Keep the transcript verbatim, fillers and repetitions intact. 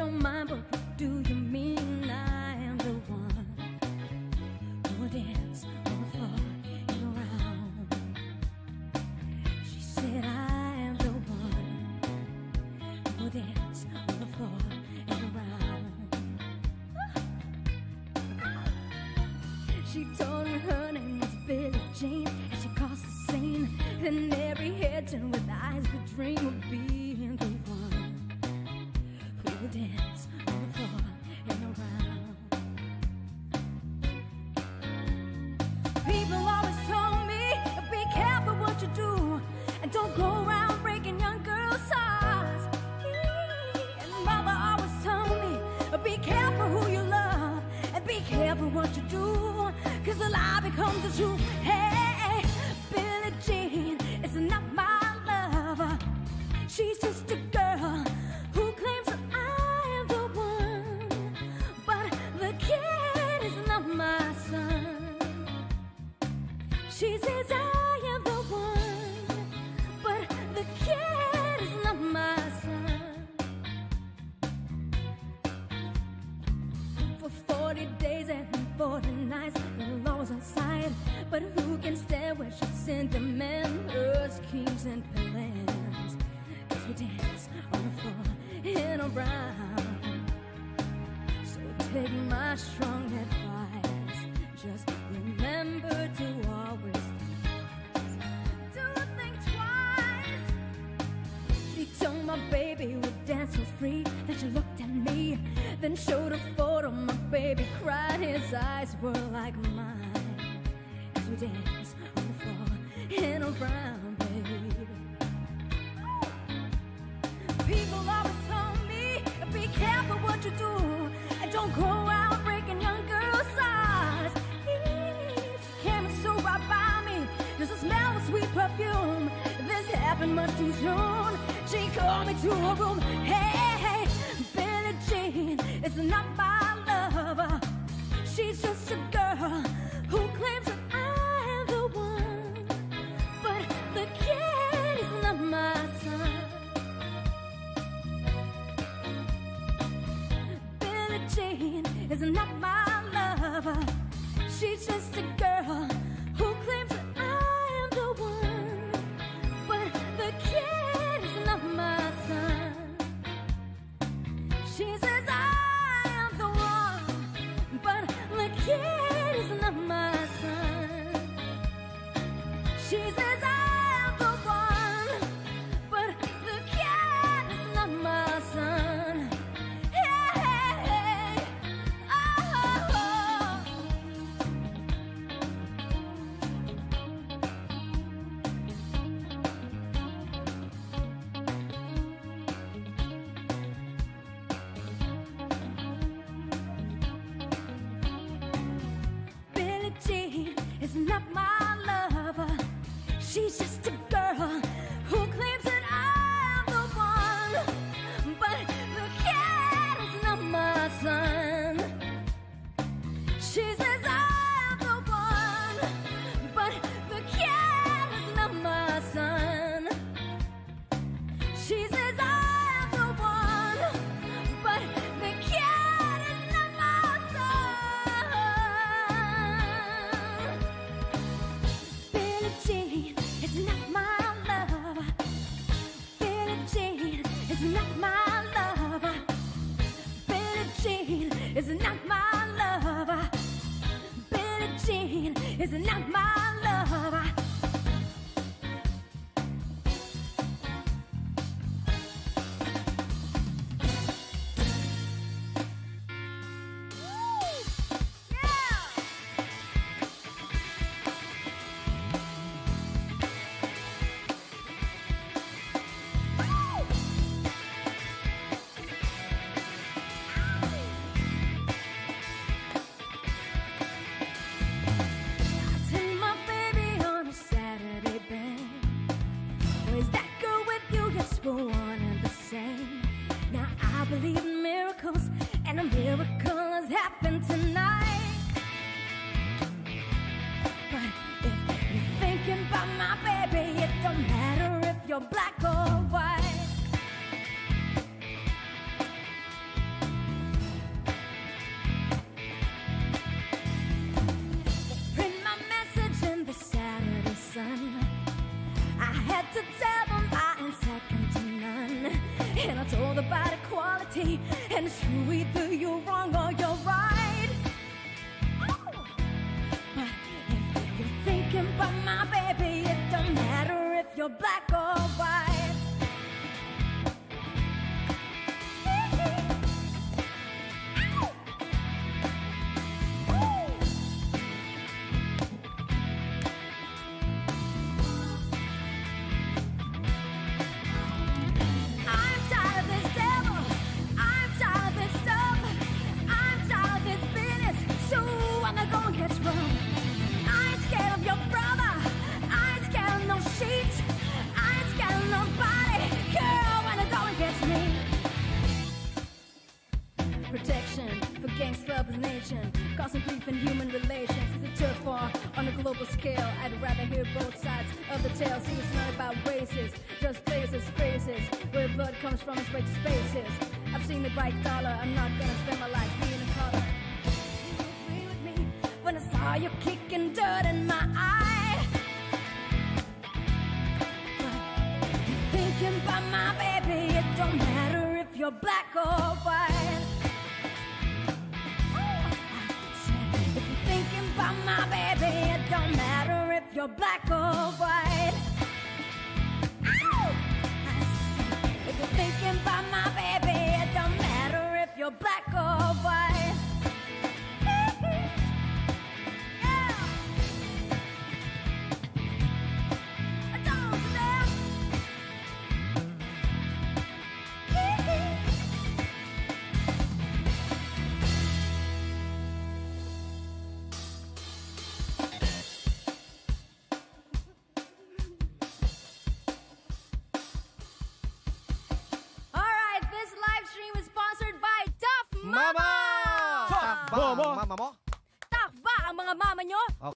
don't mind, but what do you mean I am the one who will dance on the floor and around? She said I am the one who will dance on the floor and around. She told me her name was Billie Jean, and she crossed the scene. Then every head turned with eyes could dream of being the one who would dance on the floor and around. People always told me, be careful what you do, and don't go around breaking young girls' hearts. And mother always told me, be careful who you love, and be careful what you do, cause the lie becomes the truth. Hey, Billie Jean is not my lover. She's just a girl who claims that I am the one, but the kid is not my son. She says I am the one, but the kid is not my son. For forty days and forty nights, the law's on side, but who can stand where she sent the men, hers, kings, and pillars? Cause we dance on the floor and around. So take my strong advice, just remember to always do think twice. She told my baby would dance so free, then she looked at me, then showed a photo. My baby cried, his eyes were like mine, as we dance on the floor and around, baby. People always told me, be careful what you do, and don't go out breaking young girls' hearts. She came so right by me, just the smell of sweet perfume. This happened much too soon. She called me to her room. Hey, hey, Billie Jean is not my lover. She's just a girl who claims that I am the one, but the kid is not my son. Billie Jean is not my lover. She's just a girl who claims that I am the one, but the kid is not my son. She says I am the one, but the kid is not my son. She says I am the one, but the kid is not my son. Hey, hey, hey. Oh, oh, oh. Billie Jean is not my lover. She's just a girl who claims that I am the one, but the kid is not my son. She says I am the one, but the kid is not my son. She says I am the one, but the kid is not my son. Billie Jean is not my lover. Billie Jean is not my lover. Billie Jean is not my lover. Billie Jean is not my lover. Take my baby on a Saturday band. Is that girl with you? Yes, we're one and the same. Now I believe in miracles, and a miracle has happened tonight. But if you're thinking about my baby, it don't matter if you're black or white. So either you're wrong or you're right. Oh. But if you're thinking about my baby, it don't matter if you're black or white. Protection for gangsta of his nation, causing grief in human relations. It's a turf war on a global scale. I'd rather hear both sides of the tale. See, it's not about races, just places, phrases. Where blood comes from is right to spaces. I've seen the bright dollar, I'm not gonna spend my life being a color. You agree with me when I saw you kicking dirt in my eye? But thinking about my baby, it don't matter if you're black or white. About my baby, it don't matter if you're black or white. Ow! If you're thinking about my baby, it don't matter if you're black or white. Yeah. I don't care. Mama! Tough ba ang mama mo? Tough ba ang mga mama nyo?